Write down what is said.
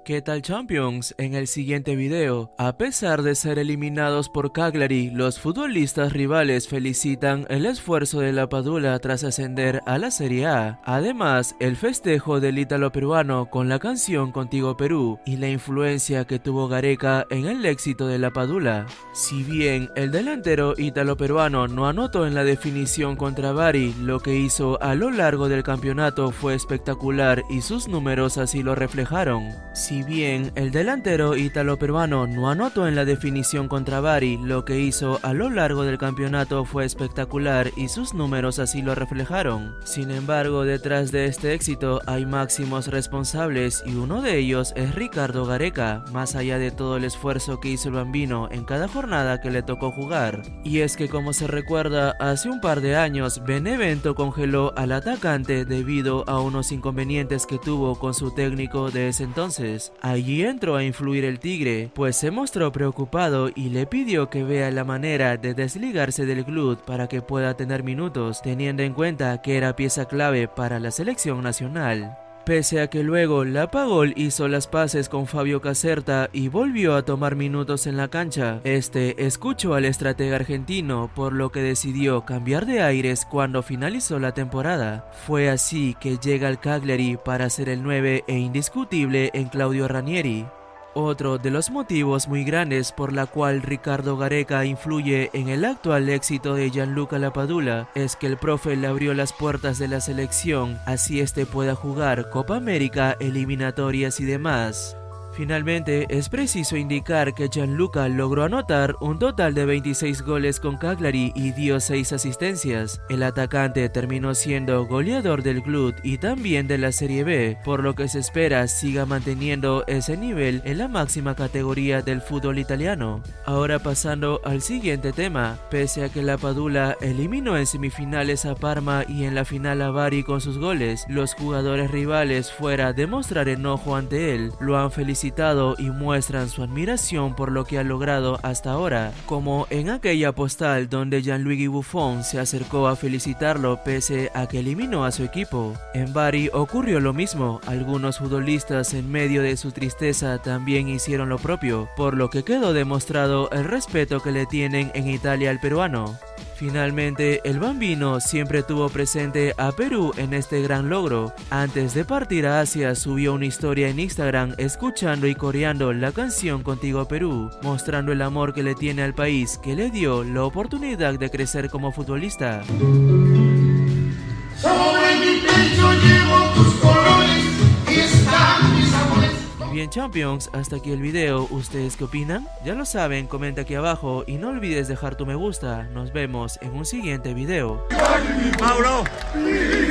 ¿Qué tal, Champions? En el siguiente video, a pesar de ser eliminados por Cagliari, los futbolistas rivales felicitan el esfuerzo de la Padula tras ascender a la Serie A. Además, el festejo del ítalo peruano con la canción Contigo Perú y la influencia que tuvo Gareca en el éxito de la Padula. Si bien el delantero ítalo peruano no anotó en la definición contra Bari, lo que hizo a lo largo del campeonato fue espectacular y sus números así lo reflejaron. Si bien el delantero ítalo-peruano no anotó en la definición contra Bari, lo que hizo a lo largo del campeonato fue espectacular y sus números así lo reflejaron. Sin embargo, detrás de este éxito hay máximos responsables y uno de ellos es Ricardo Gareca, más allá de todo el esfuerzo que hizo el bambino en cada jornada que le tocó jugar. Y es que, como se recuerda, hace un par de años Benevento congeló al atacante debido a unos inconvenientes que tuvo con su técnico de ese entonces. Allí entró a influir el Tigre, pues se mostró preocupado y le pidió que vea la manera de desligarse del club para que pueda tener minutos, teniendo en cuenta que era pieza clave para la selección nacional. Pese a que luego la Pagol hizo las paces con Fabio Caserta y volvió a tomar minutos en la cancha, este escuchó al estratega argentino, por lo que decidió cambiar de aires cuando finalizó la temporada. Fue así que llega al Cagliari para ser el 9 e indiscutible en Claudio Ranieri. Otro de los motivos muy grandes por la cual Ricardo Gareca influye en el actual éxito de Gianluca Lapadula es que el profe le abrió las puertas de la selección, así este pueda jugar Copa América, eliminatorias y demás. Finalmente, es preciso indicar que Gianluca logró anotar un total de 26 goles con Cagliari y dio 6 asistencias. El atacante terminó siendo goleador del club y también de la Serie B, por lo que se espera siga manteniendo ese nivel en la máxima categoría del fútbol italiano. Ahora pasando al siguiente tema, pese a que la Padula eliminó en semifinales a Parma y en la final a Bari con sus goles, los jugadores rivales, fuera de mostrar enojo ante él, lo han felicitado y muestran su admiración por lo que ha logrado hasta ahora, como en aquella postal donde Gianluigi Buffon se acercó a felicitarlo pese a que eliminó a su equipo. En Bari ocurrió lo mismo, algunos futbolistas en medio de su tristeza también hicieron lo propio, por lo que quedó demostrado el respeto que le tienen en Italia al peruano. Finalmente, el bambino siempre tuvo presente a Perú en este gran logro. Antes de partir a Asia, subió una historia en Instagram escuchando y coreando la canción Contigo Perú, mostrando el amor que le tiene al país que le dio la oportunidad de crecer como futbolista. Sobre mi pecho llevo tus colores y están mis amores. Bien, Champions, hasta aquí el video. ¿Ustedes qué opinan? Ya lo saben, comenta aquí abajo y no olvides dejar tu me gusta. Nos vemos en un siguiente video. ¡Mauro!